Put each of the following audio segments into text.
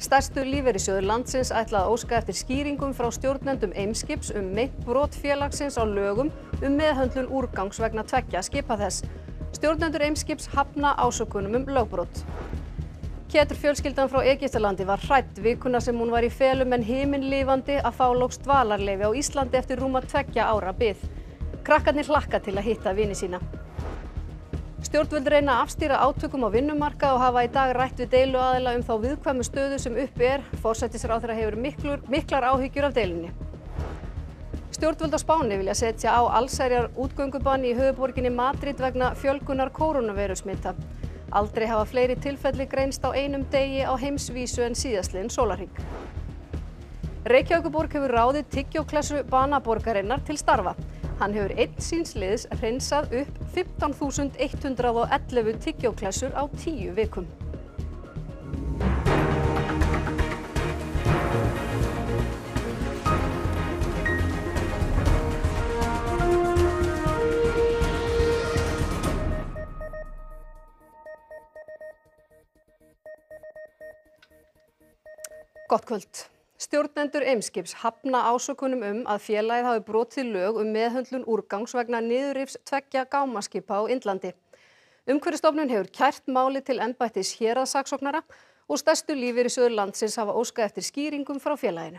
Stærstu lífeyrissjóðir landsins ætla að óska eftir skýringum frá stjórnendum Eimskips meint brot félagsins á lögum meðhöndlun úrgangs vegna tveggja skipa þess. Stjórnendur Eimskips hafna ásökunum lögbrot. Fjölskyldan frá Egyptalandi var hrædd vikuna sem hún var í felum en himinlifandi að fá loks dvalarleyfi á Íslandi eftir rúma 2 ára bið. Krakkarnir hlakka til að hitta vini sína. Stjórnvöld reyna að afstýra átökum á vinnumarkað og hafa í dag rætt við deiluaðila þá viðkvæmu stöðu sem uppi Forsætisráðherra hefur miklar áhyggjur af deilunni. Stjórnvöld á Spáni vilja setja á allsherjar útgöngubann í höfuðborginni Madrid vegna fjölgunar kórónuveirusmita. Aldrei hafa fleiri tilfelli greinst á einum degi á heimsvísu en síðastliðinn sólarhring. Reykjavíkurborg hefur ráðið tyggjóklessu banaborgarinnar til starfa. Hann hefur einn síns liðs hreinsað upp 15.111 tyggjóklessur á 10 vikum. Gott kvöld. Stjórnendur Eimskips hafna ásökunum að félagið hafi brotið lög meðhöndlun úrgangs vegna niðurrifs 2 gámaskipa á Indlandi. Umhverfisstofnun hefur kært málið til embættis héraðssaksóknara og stærstu lífeyrissjóðir landsins hafa óskað eftir skýringum frá félaginu.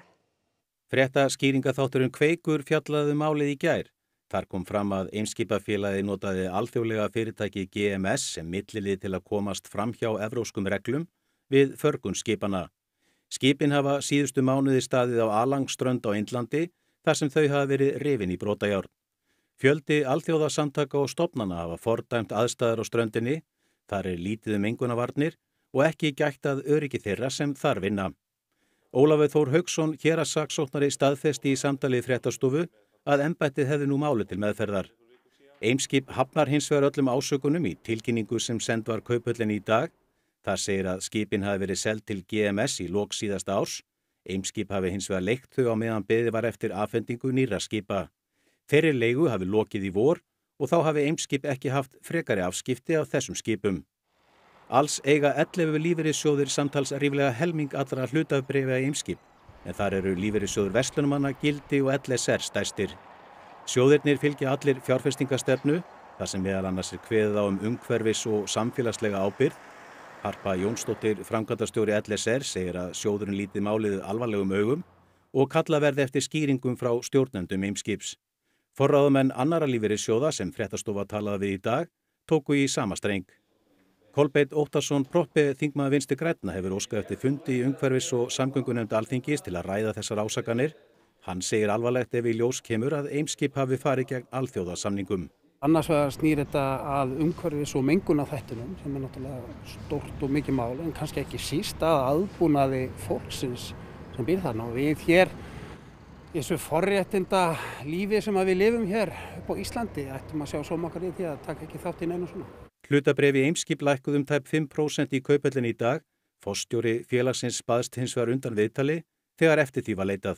Fréttaskýringaþátturinn Kveikur fjallaði málið í gær. Þar kom fram að Eimskipafélagið notaði alþjóðlega fyrirtæki GMS sem millilið til að komast fram hjá evrópskum reglum við förgun skipana. Skipin hafa síðustu mánuði staðið á Alangströnd á Indlandi þar sem þau hafa verið rifin í brotajárn. Fjöldi alþjóðasamtaka og stofnana hafa fordæmt aðstæður á ströndinni, þar lítið mengunarvarnir og ekki gætt að öryggi þeirra sem þar vinna. Ólafur Þór Hauksson, héraðssaksóknari, staðfesti í samtali við Fréttastofu að embættið hefði nú málið til meðferðar. Eimskip hafnar hins vegar öllum ásökunum í tilkynningu sem send var Kauphöllinni í dag. Það segir að skipin hafi verið seld til GMS í lok síðasta árs. Eimskip hafi hins vegar leigt þau á meðan beðið var eftir afhendingu nýrra skipa. Þeirri leigu hafi lokið í vor og þá hafi Eimskip ekki haft frekari afskipti af þessum skipum. Alls eiga 11 lífeyrissjóðir samtals ríflega helming allra hlutafbréfa í Eimskip, en þar eru lífeyrissjóður Verslunarmanna, Gildi og LSR stærstir. Sjóðirnir fylgja allir fjárfestingastefnu, þar sem meðal annars kveðið á umhverfis- og samfélagslega ábyrgð. Harpa Jónsdóttir, framkvæmdastjóri LSR, segir að sjóðurinn lítið málið alvarlegum augum og kalla verði eftir skýringum frá stjórnendum Eimskips. Forráðamenn annarra lífeyrissjóða sem Fréttastofa talaði við í dag tóku í sama streng. Kolbeinn Óttarsson Proppe, þingmaður Vinstri grænna, hefur óskað eftir fundi í umhverfis- og samgöngunefnd Alþingis til að ræða þessar ásakanir. Hann segir alvarlegt ef í ljós kemur að Eimskip hafi farið gegn alþjóðasamningum. Annars vegar snýr þetta að umhverfis- og mengunarþættinum sem náttúrulega stórt og mikið mál en kannski ekki síst að aðbúnaði fólksins sem býr þarna og við hér í þessu forréttinda lífi sem við lifum hér upp á Íslandi ættum að sjá sóma okkar í því að taka ekki þátt í neinu svona. Hlutabréf í Eimskip lækkuðu tæp 5% í Kauphöllinni í dag. Forstjóri félagsins baðst hins vegar undan viðtali þegar eftir því var leitað.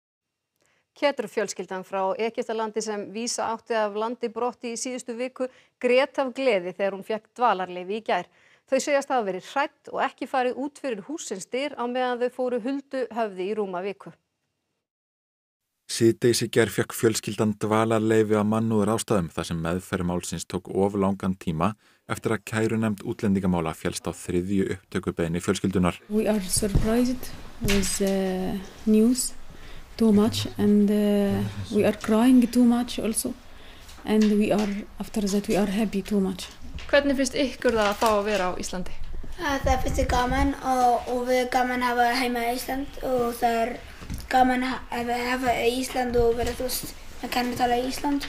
Fjölskyldan frá Egyptalandi sem vísa átti af landi brott í síðustu viku grét af gleði þegar hún fékk dvalarleyfi í gær. Þau segjast hafa verið hrædd og ekki farið út fyrir hússins dyr á meðan þau fóru huldu höfði í rúma viku. Síðdegis í gær fékk fjölskyldan dvalarleyfi af mannúðar ástæðum þar sem meðferð málsins tók of langan tíma eftir að kærunefnd útlendingamála féllst á 3. upptökubeiðni fjölskyldunar. We are surprised with news. Too much and we are crying too much also and after that we are happy too much. Hvernig finnst ykkur það að fá að vera á Íslandi? Það finnst gaman og við gaman að hafa heima í Ísland og það gaman að hafa Ísland og vera að kanna tala í Ísland.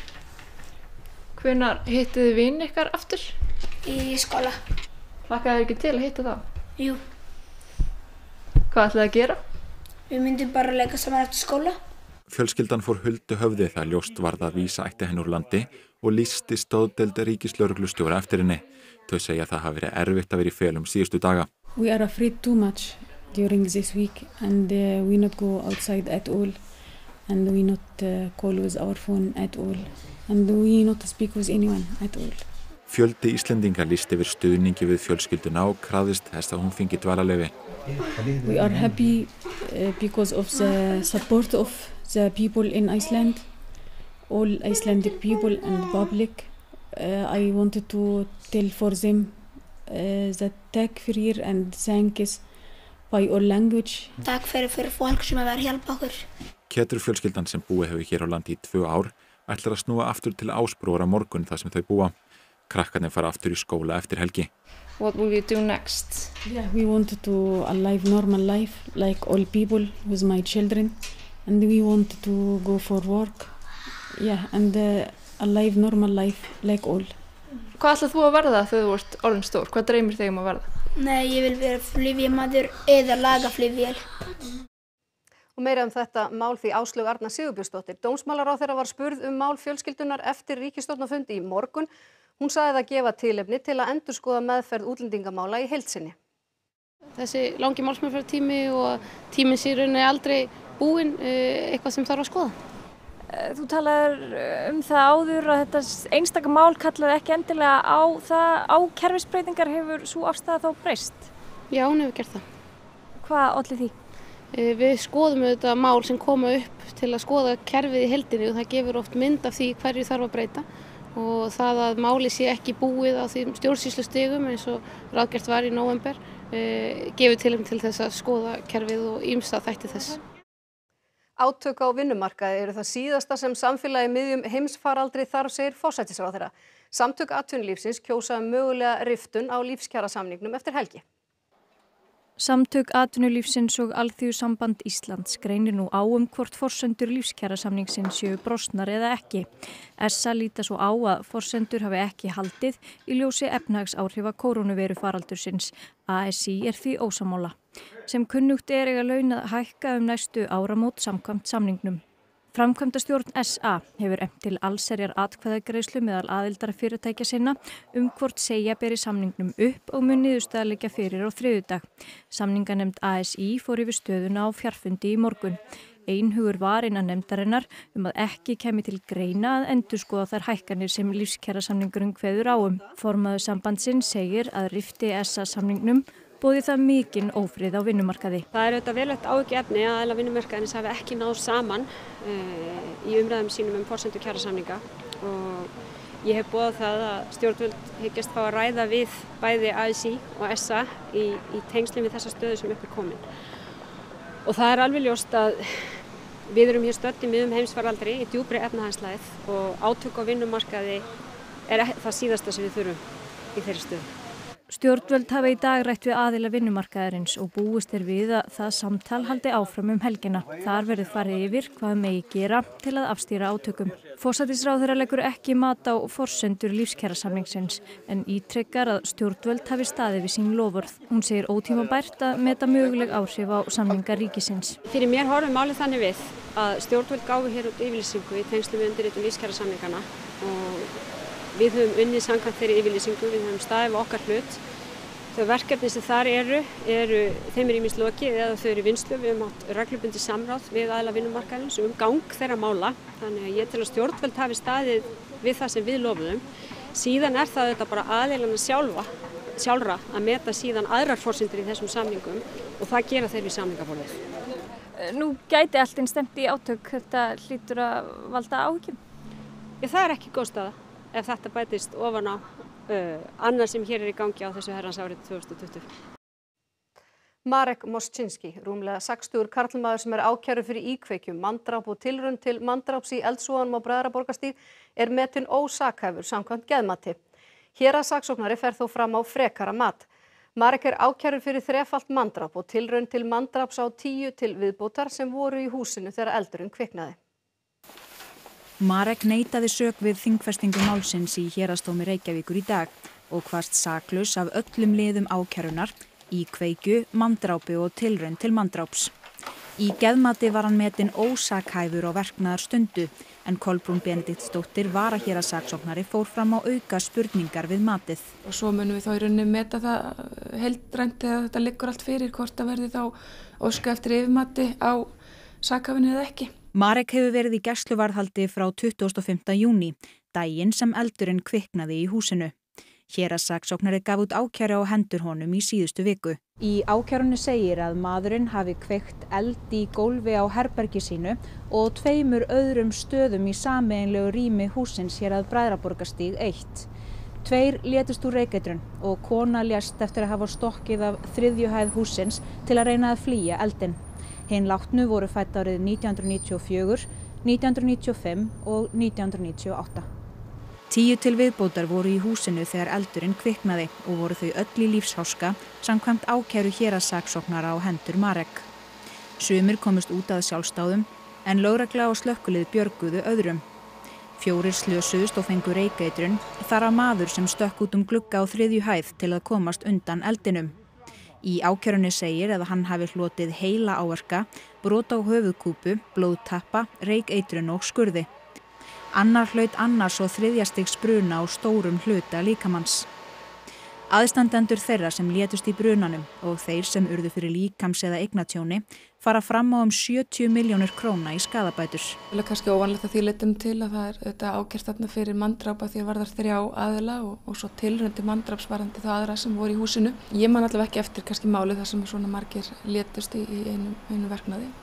Hvenær hittið þið vini ykkar aftur? Í skóla. Hlakkaðu þið ekki til að hitta þá? Jú. Hvað ætlaðu að gera? Við myndum bara leika saman eftir skóla. Fjölskyldan fór huldu höfði þegar ljóst varð að vísa ætti henni úr landi og lýsti stoðdeild ríkislögreglustjóra eftir henni. Þau segja að það hafi verið erfitt að vera í felum síðustu daga. We are afraid too much during this week and we not go outside at all and we not call with our phone at all and we not speak with anyone at all. Fjöldi Íslendinga lýsti yfir stuðningi við fjölskylduna og krafðist þess að hún fengi dvalarleyfi. We are happy because of the support of the people in Iceland, all Icelandic people and public. I wanted to tell for them that takk fyrir and thanks by all language. Takk fyrir fólk sem að hjálpa okkur. Ketur fjölskyldan sem búið hefur hér á landi í 2 ár ætlar að snúa aftur til Ásbrúar á morgun þar sem þau búa. Krakkarnir fara aftur í skóla eftir helgi. What will you do next? Yeah, we wanted to live normal life like all people with my children, and we wanted to go for work. Yeah, and live normal life like all. Hvað ætlað þú að verða þegar þú ert orðin stór? Hvað dreymir þig að verða? Nei, ég vil vera flugvémaður eða laga flugvél. Og meira þetta mál því Áslaug Arna Sigurbjörnsdóttir. Dómsmálaráðherra var spurð mál fjölskyldunar eftir ríkisstjórnarfundi í morgun. Hún sagði það gefa tilefni til að endurskoða meðferð útlendingamála í heild sinni. Þessi langi málsmeðferðartími og tíminn sé í rauninni aldrei búinn, eitthvað sem þarf að skoða. Þú talaðir það áður að þetta einstaka mál kallaði ekki endilega á kerfisbreytingar. Hefur sú afstaða þá breyst? Já, hún hefur gert það. Hvað olli því? Við skoðum auðvitað mál sem koma upp til að skoða kerfið í heildinni og það gefur oft mynd af því hverju þarf að breyta. Og það að máli sé ekki búið á því stjórnsýslustigum eins og ráðgert var í nóvember gefur tilefni til þess að skoða kerfið og ýmsa þætti þess. Átök á vinnumarkaði eru það síðasta sem samfélagi miðjum heimsfaraldri þarf, segir forsætisráðherra. Samtök atvinnulífsins kjósa mögulega riftun á lífskjarasamningnum eftir helgi. Samtök atvinnulífsins og Alþýðusamband Íslands greinir nú á hvort forsendur lífskjarasamningsins séu brostnar eða ekki. SA líta svo á að forsendur hafi ekki haldið í ljósi efnahagsáhrifa kórónuveirufaraldursins. ASÍ er því ósammála. Sem kunnugt eiga laun að hækka næstu áramót samkvæmt samningnum. Framkvæmdastjórn SA hefur efnt til allsherjar atkvæðagreiðslu meðal aðildarfyrirtækja sinna hvort segja beri samningnum upp og mun niðurstaða liggja fyrir á þriðjudag. Samninganefnd ASÍ fór yfir stöðuna á fjarfundi í morgun. Einhugur var innan nefndarinnar að ekki kemi til greina að endurskoða þær hækkanir sem lífskjarasamningurinn kveður á. Formaður sambandsins segir að rifti SA samningnum boði það mikinn ófrið á vinnumarkaði. Það er auðvitað verulegt áhyggjuefni að aðilar vinnumarkaðarins hafi ekki náð saman í umræðum sínum forsendur kjarasamninga og ég hef boðað það að stjórnvöld hyggjast fá að ræða við bæði ASÍ og SA í tengslum við þessa stöðu sem upp er komin. Og það er alveg ljóst að við erum hér stödd í miðjum heimsfaraldri í djúpri efnahagslægð og átök á vinnumarkaði er það síðasta sem við þurfum í þeirri stöðu. Stjórnvöld hafa í dag rætt við aðila vinnumarkaðarins og búist við að það samtal haldi áfram helgina. Þar verður farið yfir hvað megi gera til að afstýra átökum. Forsætisráðherra leggur ekki mat á forsendur lífskjarasamningsins en ítrekkar að stjórnvöld hafi staðið við sín loforð. Hún segir ótímabært að meta möguleg áhrif á samninga ríkisins. Fyrir mér horfir málið þannig við að stjórnvöld gáfu hér út yfirlýsingu í tengslum við undirritun lífskjarasamningana og við höfum unnið samkvæmt þeirri yfirlýsingu, við höfum staðið við okkar hlut. Þau verkefni sem þar þeim er ýmist lokið eða þau eru í vinnslu. Við höfum átt reglubundið samráð við aðila vinnumarkaðarins gang þeirra mála. Þannig að ég tel að stjórnvöld hafi staðið við það sem við lofuðum. Síðan er það þetta bara aðilana sjálfra að meta síðan aðrar forsendur í þessum samningum og það gera þeir við samningaborðið. Nú gæti allt einn stemt í átök, þetta hlýtur að valda áhyggjum? Það er ekki góð staða ef þetta bætist ofan á annað sem hér er í gangi á þessu herrans árið 2020. Marek Moszczynski, rúmlega 60 karlmaður sem er ákærður fyrir íkveikju, manndráp og tilraun til manndráps í eldsvoðanum á Bræðraborgarstíg er metinn ósakhæfur samkvæmt geðmati. Héraðssaksóknari fer þó fram á frekara mat. Marek er ákærður fyrir þrefalt manndráp og tilraun til manndráps á 10 til viðbótar sem voru í húsinu þegar eldurinn kviknaði. Marek neitaði sök við þingfestingu málsins í Héraðsdómi Reykjavíkur í dag og kvaðst saklaus af öllum liðum ákærunar, íkveikju, manndrápi og tilraun til manndráps. Í geðmati var hann metinn ósakhæfur á verknaðar stundu en Kolbrún Benediktsdóttir varahéraðssaksóknari fór fram á auka spurningar við matið. Og svo munum við þá í rauninni meta það heildrænt eða þetta liggur allt fyrir hvort það verði þá óska eftir yfirmati á sakhæfinu eða ekki. Marek hefur verið í gæsluvarðhaldi frá 25. júní, daginn sem eldurinn kviknaði í húsinu. Héraðssaksóknari gaf út ákæru á hendur honum í síðustu viku. Í ákærunni segir að maðurinn hafi kveikt eld í gólfi á herbergi sínu og 2 öðrum stöðum í sameiginlegu rými hússins hér að Bræðraborgarstíg 1. 2 létust úr reykeitrun og kona lést eftir að hafa stokkið af 3. hæð hússins til að reyna að flýja eldinn. Hin látnu voru fædd árið 1994, 1995 og 1998. 10 til viðbótar voru í húsinu þegar eldurinn kviknaði og voru þau öll í lífsháska samkvæmt ákæru héraðssaksóknara á hendur Marek. Sumir komust út að sjálfsdáðum en lögregla og slökkvilið björguðu öðrum. 4 slösuðust og fengu reykeitrun, þar af maður sem stökk út glugga á 3. hæð til að komast undan eldinum. Í ákærunni segir að hann hafi hlotið heila áverka, brot á höfuðkúpu, blóðtappa, reykeitrun og skurði. Annar hlaut annars og 3. stigs bruna á stórum hluta líkamans. Aðstandendur þeirra sem létust í brunanum og þeir sem urðu fyrir líkams- eða eignatjóni fara fram á 70 milljónir króna í skaðabætur. Það er kannski óvanlegt að því leitum til að það þetta ákært þarna fyrir manndráp að því varðar 3 aðila og svo tilraundi manndrápsvarandi það aðra sem voru í húsinu. Ég man allavega ekki eftir kannski málið þar sem svona margir létust í einu verknaði.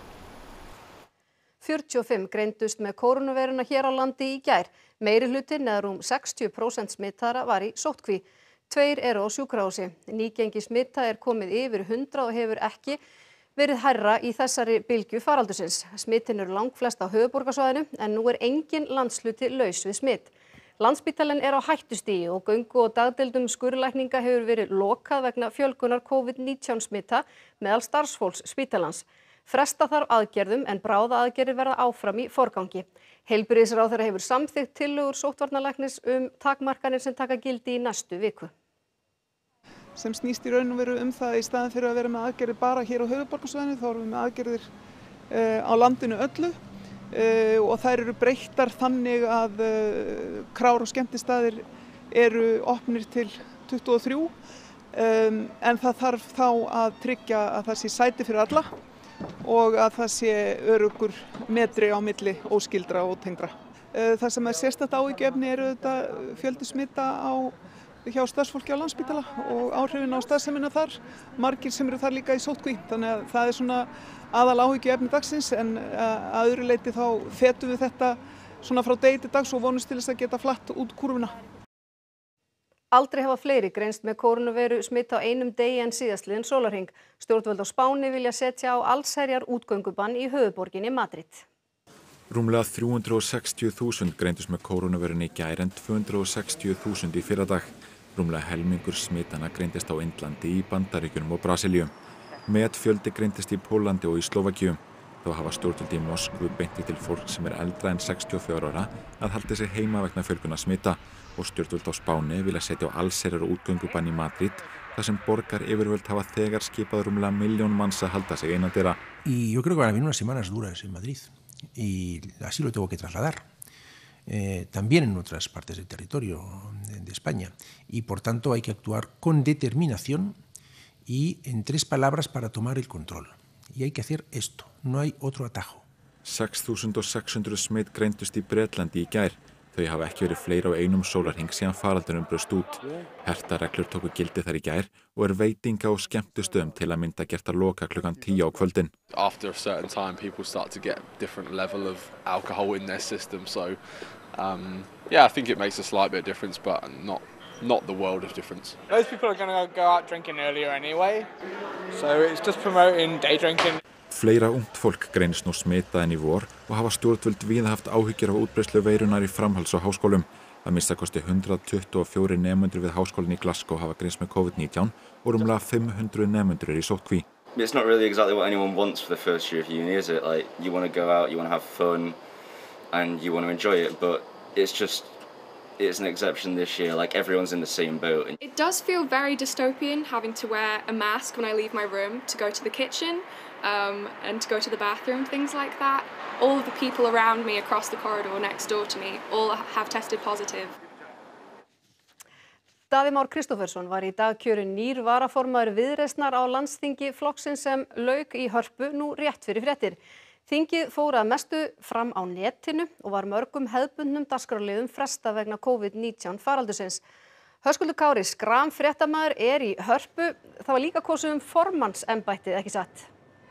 45 greindust með kórónuveiruna hér á landi í gær. Meirihluti eða rúm 60% smittaðra var í sóttkví. 2 eru á sjúkrahúsi. Nýgengi smitta er komið yfir 100 og hefur ekki verið hærra í þessari bylgju faraldursins. Smittin eru langflest á höfuðborgarsvæðinu en nú er engin landshluti laus við smitt. Landspítalinn er á hættustigi og göngu- og dagdeildum skurðlækninga hefur verið lokað vegna fjölgunar COVID-19 smitta meðal starfsfólks spítalans. Fresta þarf aðgerðum en bráðaaðgerðir verða áfram í forgangi. Heilbrigðisráðherra hefur samþykkt tillögur sóttvarnalæknis takmarkanir sem taka gildi í næstu viku. Sem snýst í raun og veru það í staðin fyrir að vera með aðgerðir bara hér á höfuðborgarsvæðinu, þá erum við með aðgerðir á landinu öllu og þær eru breyttar þannig að krár og skemmtistaðir eru opnir til 23 en það þarf þá að tryggja að það sé sæti fyrir alla og að það sé öruggur metri á milli óskyldra og tengdra. Það sem er sérstakt áhyggjuefni eru þetta fjöldi smita hjá starfsfólki á Landspítala og áhrifin á starfsemina þar, margir sem eru þar líka í sóttkví. Þannig að það er svona aðal áhyggjuefni dagsins en að öðru leyti þá fetum við þetta svona frá degi til dags og vonumst til þess að geta flatt út kúrfuna. Aldrei hafa fleiri greinst með kórónuveiru smitt á einum degi en síðastliðinn sólarhring. Stjórnvöld á Spáni vilja setja á allsherjar útgöngubann í höfuðborginni Madrid. Rúmlega 360.000 greindust með kórónuveirunni í gær en 260.000 í fyrradag. Rúmlega helmingur smitana greindist á Indlandi, í Bandaríkjunum og Brasilíu. Metfjöldi greindist í Pólandi og í Slóvakíu. Þá hafa stjórnvöld í Moskvu beint til fólk sem er eldra en 64 ára að halda sig heima vegna fjölgunar smita og stjórnvöld á Spáni vilja setja á allsherjar útgöngubann í Madrid þar sem borgaryfirvöld hafa þegar skipað rúmlega 1 milljón manns að halda sig innandyra. Y yo creo que van a venir unas semanas duras en Madrid y así lo tengo que trasladar. También en otras partes del territorio de España y por tanto hay que actuar con determinación y en 3 palabras para tomar el control. Y hay que hacer esto, no hay otro atajo. 6.600 smitt greindust í Bretlandi í gær. Þau hafa ekki verið fleiri á einum sólarhring síðan faraldurinn braust út. Hertar reglur tóku gildi þar í gær og veitinga- og skemmtistöðum til að mynda gert að loka klukkan 10 á kvöldin. After a certain time people start to get different level of alcohol in their system, so yeah, I think it makes a slight bit of difference, but not the world of difference. Most people are going to go out drinking earlier anyway, so it's just promoting day drinking. Fleira ungt fólk greinist nú smitað en í vor og hafa stjórnvöld víða haft áhyggjur af útbreiðslu veirunnar í framhalds- og háskólum. Að minnstakosti 124 nemendur við háskólann í Glasgow hafa greinst með COVID-19 og rúmlega 500 nemendur í sóttkví. It's not really exactly what anyone wants for the first year of uni, is it? Like, you want to go out, you want to have fun, and you want to enjoy it, but it's an exception this year, like everyone's in the same boat. It does feel very dystopian having to wear a mask when I leave my room to go to the kitchen and to go to the bathroom, things like that. All of the people around me across the corridor next door to me all have tested positive. Daði Már Kristófersson var í dag kjörinn nýr varaformaður Viðreisnar á landsþingi flokksins sem lauk í Hörpu nú rétt fyrir fréttir. Þingið fór að mestu fram á netinu og var mörgum hefðbundnum dagskrárliðum frestað vegna COVID-19 faraldursins. Höskuldur Kári, skramfréttamaður, í Hörpu. Það var líka kosið formannsembættið, ekki satt?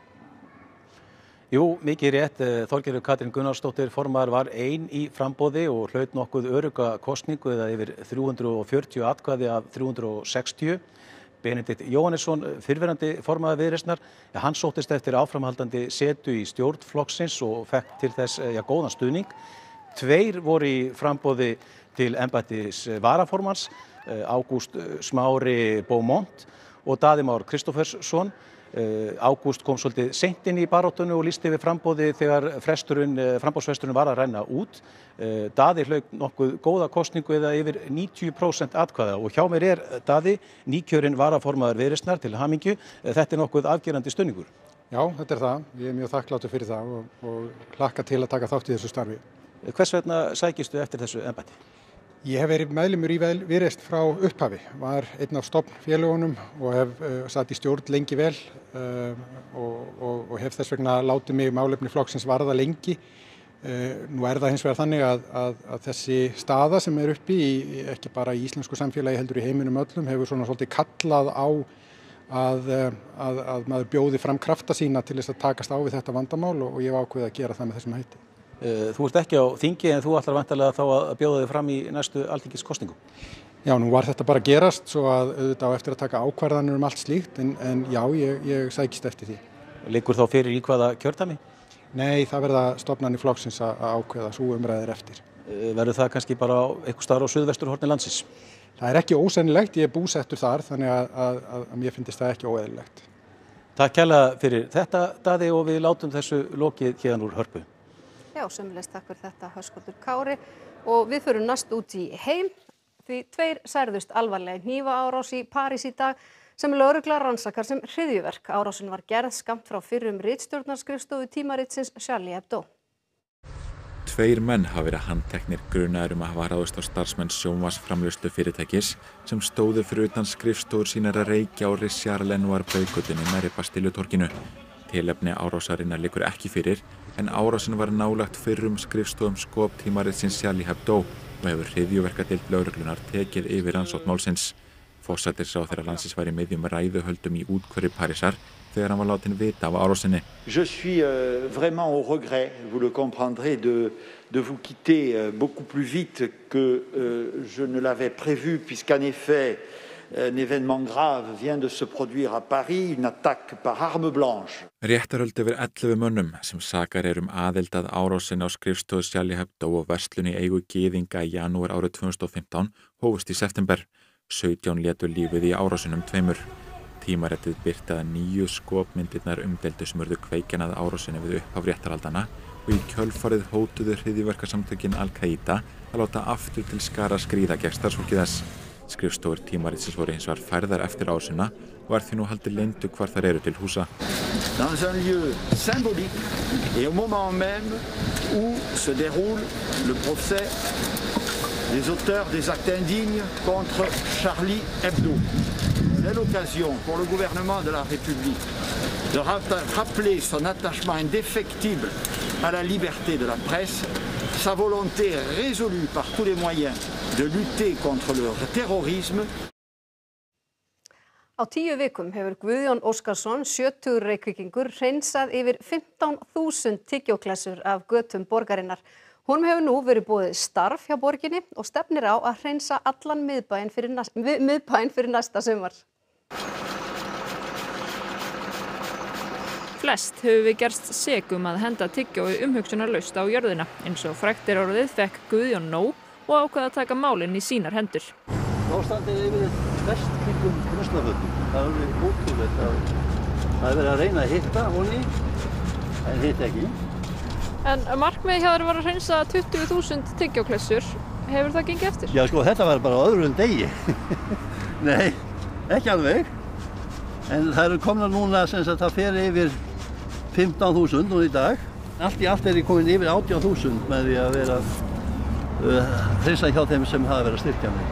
Jú, mikið rétt. Þorgerður Katrín Gunnarsdóttir formaður var ein í framboði og hlaut nokkuð örugga kosningu eða yfir 340 atkvæði af 360. Benedikt Jóhannesson, fyrrverandi formaður Viðreisnar, hann sóttist eftir áframhaldandi setu í stjórn flokksins og fekk til þess góðan stuðning. 2 voru í framboði til embættis varaformanns, Ágúst Smári Beaumont og Daði Már Kristófersson. Ágúst kom svolítið seint inn í baráttunni og lýsti yfir framboði þegar framboðsfresturinn var að renna út. Daði hlaut nokkuð góða kosningu eða yfir 90% atkvæða og hjá mér Daði, nýkjörinn varaformaður Viðreisnar, til hamingju. Þetta nokkuð afgerandi stuðningur. Já, þetta það. Ég mjög þakkláttur fyrir það og hlakka til að taka þátt í þessu starfi. Hvers vegna sækistu eftir þessu embætti? Ég hef verið meðlimur í Viðreisn frá upphafi, var einn af stofnfélögunum og hef satt í stjórn lengi vel og hef þess vegna látið mig málefni flokksins varða lengi. Nú það hins vegar þannig að þessi staða sem uppi, ekki bara í íslensku samfélagi heldur í heiminum öllum, hefur svona svolítið kallað á að maður bjóði fram krafta sína til þess að takast á við þetta vandamál og ég hef ákveðið að gera það með þessum hætti. Þú ert ekki á þingi en þú ætlar væntanlega þá að bjóða þig fram í næstu alþingiskosningum. Já, nú var þetta bara að gerast svo að auðvitað á eftir að taka ákvarðanir allt slíkt en já, ég sækist eftir því. Liggur þá fyrir í hvaða kjördæmi? Nei, það verða stofnanir flokksins að ákveða, sú umræðir eftir. Verður það kannski bara einhvers staðar á suðvesturhorni landsins? Það ekki ósennilegt, ég búsettur þar þannig að mér finnst það ekki óeðlilegt. Takk kærlega fyrir þetta, Daði, og við látum þessu lokið héðan úr Hörpu. Já, sömuleiðis takk fyrir þetta, Höskuldur Kári. Og við förum næst út í heim því 2 særðust alvarlega í hnífaárás í París í dag sem lögregla rannsakar sem hryðjuverk. Árásin var gerð skammt frá fyrrum ritstjórnarskrifstofu tímaritsins Charlie Hebdo. 2 menn hafa verið handteknir grunaðir að hafa ráðist á starfsmenn sjónvarpsframleiðslu fyrirtækis sem stóðu fyrir utan skrifstofur sínar að reykja á Richard Lenoir Brauðgötunni nærri Bastillutorginu. Tilefni árásarinnar liggur ekki fyrir en árásin var nálægt fyrrum skrifstofum skop tímaritsins Charlie Hebdo og hefur hryðjuverkadeild lögreglunar tekið yfir rannsókn málsins. Forsætisráðherra landsins var í miðjum ræðuhöldum í úthverfi Parísar þegar hann var látinn vita af árásinni. Je suis vraiment au regret, vous le comprendrez, de vous quitter beaucoup plus vite que je ne l'avais prévu, puisqu'en effet, un événement grave vient de se produire à Paris, une attaque par arme blanche. Réttarhöld yfir 11 mönnum sem sakar aðild að árásin á skrifstofu Charlie Hebdo og verslun í eigu gyðinga í janúar árið 2015 hófust í september. 17 létu lífið í árásunum 2. Tímaritið birti að 9 skopmyndirnar umdeildu sem urðu kveikjan að árásinni við upphaf réttarhaldana og í kjölfarið hótuðu hryðjuverkasamtökin Al-Qaida að láta aftur til skara skríða gegn starfsfólki þess. Skrifstofur tímaritsins voru hins vegar færðar eftir árásina og því nú haldið leyndu hvar þær eru til húsa. Dans un lieu symbolique et au moment même où se déroule le procès des auteurs des actes indignes contre Charlie Hebdo. C'est l'occasion pour le gouvernement de la République de rappeler son attachement indéfectible à la liberté de la presse, sa volonté résolue par tous les moyens de lutter contre le terrorisme. Á 10 vikum hefur Guðjón Óskarsson, 70 Reykvíkingur, hreinsað yfir 15.000 tyggjóklessur af götum borgarinnar. Honum hefur nú verið boðið starf hjá borginni og stefnir á að hreinsa allan miðbæinn fyrir næsta sumar. Flest hefur við gerst sek að henda tyggjói umhugsunarlaust á jörðina. Eins og frægt orðið fekk Guðjón nóg og ákvað að taka málin í sínar hendur. Ástandið yfir best kringum ruslafötum. Það er ótrúlegt að það verið að reyna að hitta honni, en hitta ekki. En markmiðið hjá þér var að hreinsa 20.000 tyggjóklessur. Hefur það gengið eftir? Já, sko, þetta var bara á öðrum degi. Nei, ekki alveg. En það eru komna núna sem sagt það fer yfir 15.000 nú í dag. Allt í allt ég komin yfir 18.000 með því að vera hreinsa hjá þeim sem hafa verið að styrkja mig.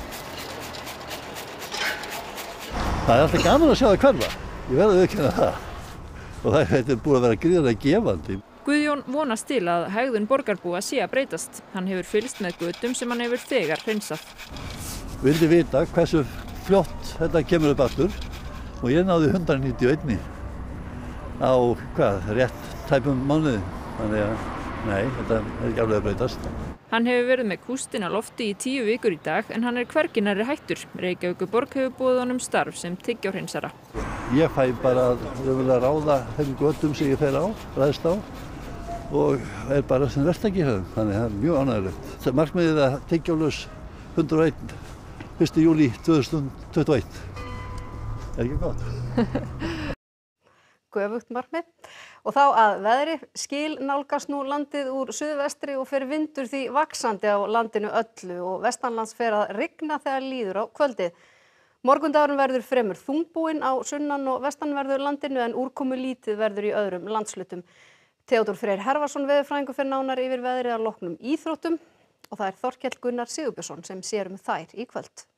Það er alltaf gaman að sjá það hverfa. Ég verði að viðurkenna það. Og þetta er búið að vera gríðarlega gefandi. Guðjón vonast til að hegðun borgarbúa sé að breytast. Hann hefur fylgst með götum sem hann hefur þegar hreinsað. vildi vita hversu fljótt þetta kemur upp aftur og ég náði 191 á rétt tæpum mánuði. Þannig að nei, þetta ekki alveg að breytast. Hann hefur verið með kústinn á lofti í 10 vikur í dag en hann hvergi nærri hættur. Reykjavíkurborg hefur boðið honum starf sem tyggjóhreinsara. Ég fæ bara að ráða þeim götum sem ég fer á, ræðst á og bara sem verktaki hjá þeim. Þannig að það mjög ánægilegt. Það markmiðið að tyggjólaus 101 1. júlí 2021. Ekki gott? Göfugt markmið. Og þá að veðri, skil nálgast nú landið úr suðvestri og fer vindur því vaxandi á landinu öllu og vestanlands fer að rigna þegar líður á kvöldið. Morgundagurinn verður fremur þungbúinn á sunnan og vestanverðu landinu en úrkomu lítið verður í öðrum landshlutum. Theodór Freyr Hervarsson veðurfræðingur fer nánar yfir veðrið að loknum íþróttum og það Þorkell Gunnar Sigurbjörnsson sem sér þær í kvöld.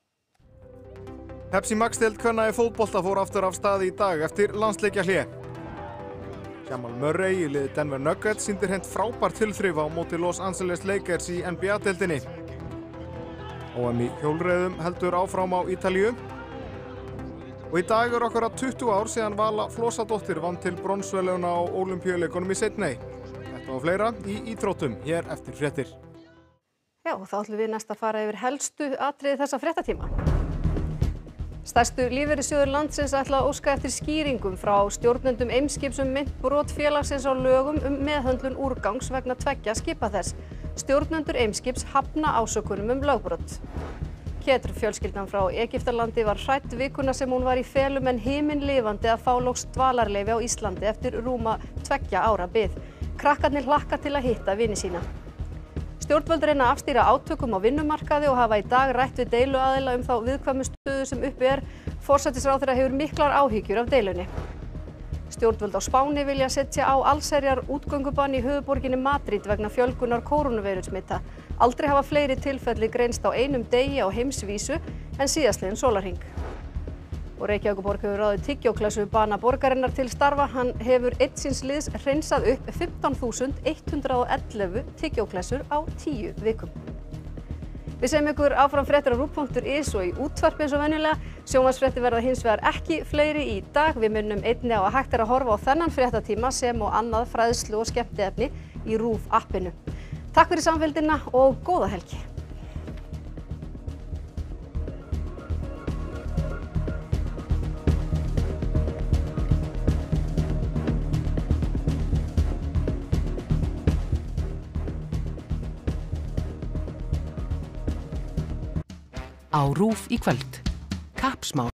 Pepsi Max-deild kvenna í fótbolta fór aftur af stað í dag eftir landsleikjahlé. Jamal Murray í liði Denver Nuggets sýndir hreint frábært tilþrif á móti Los Angeles Lakers í NBA-deildinni. OM í hjólreiðum heldur áfram á Ítalíu. Og í dag akkúrat 20 ár síðan Vala Flosadóttir vann til bronsverðlauna á Ólympíuleikunum í Sydney. Þetta og fleira í íþróttum hér eftir fréttir. Já, þá ætlum við næst að fara yfir helstu atriði þessa fréttatíma. Stærstu lífeyrissjóðir landsins ætla að óska eftir skýringum frá stjórnendum Eimskips meint brot félagsins á lögum meðhöndlun úrgangs vegna 2 skipa þess. Stjórnendur Eimskips hafna ásökunum lögbrot. Fjölskyldan frá Egyptalandi var hrædd vikuna sem hún var í felum en himinlifandi að fá loks dvalarleyfi á Íslandi eftir rúma 2 ára bið. Krakkarnir hlakka til að hitta vini sína. Stjórnvöld reyna að afstýra átökum á vinnumarkaði og hafa í dag rætt við deiluaðila þá viðkvæmu stöðu sem uppi Forsætisráðherra hefur miklar áhyggjur af deilunni. Stjórnvöld á Spáni vilja setja á allsherjar útgöngubann í höfuðborginni Madrid vegna fjölgunar kórónuveirusmita. Aldrei hafa fleiri tilfelli greinst á einum degi á heimsvísu en síðastliðinn sólarhring. Og Reykjavíkurborg hefur ráðið tyggjóklessu bana borgarinnar til starfa. Hann hefur einn síns liðs hreinsað upp 15.111 tyggjóklessur á 10 vikum. Við segjum ykkur áfram fréttir á ruv.is og í útvarpi eins og venjulega. Sjónvarpsfréttir verða hins vegar ekki fleiri í dag. Við minnum einnig á að hægt að horfa á þennan fréttatíma sem og annað fræðslu og skemmtiefni í RÚV appinu. Takk fyrir samfylgdina og góða helgi. Á RÚV í kvöld. Kappsmál.